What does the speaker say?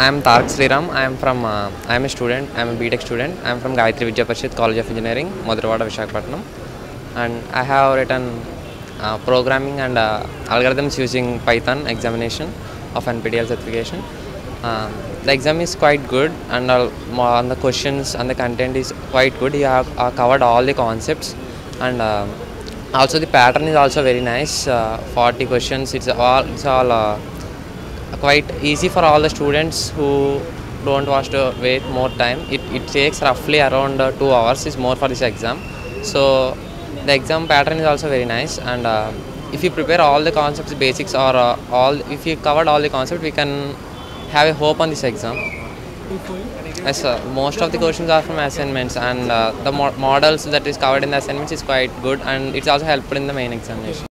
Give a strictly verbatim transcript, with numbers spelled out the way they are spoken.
I am Tarak Sriram. I am from. Uh, I am a student. I am a B Tech student. I am from Gayatri Vidya Parishad College of Engineering, Maduravada, Visakhapatnam, and I have written uh, programming and uh, algorithms using Python examination of N P T E L certification. Um, the exam is quite good, and uh, on the questions and the content is quite good. You have uh, covered all the concepts, and uh, also the pattern is also very nice. Uh, forty questions. It's all. It's all. Uh, quite easy for all the students who don't want to wait more time. It, it takes roughly around uh, two hours is more for this exam. So the exam pattern is also very nice, and uh, if you prepare all the concepts, basics, or uh, all, if you covered all the concepts, we can have a hope on this exam. Yes, sir. Most of the questions are from assignments, and uh, the mo models that is covered in the assignments is quite good, and it's also helpful in the main examination.